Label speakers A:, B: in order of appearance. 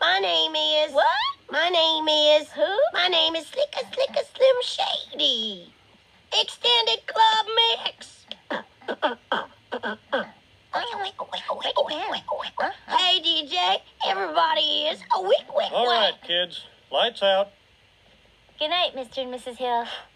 A: My name is...
B: What?
A: My name is...
B: Who?
A: My name is Slicka Slim Shady. Extended Club Mix. Hey, DJ, everybody is a wick.
C: All right, kids. Lights out.
B: Good night, Mr. and Mrs. Hill.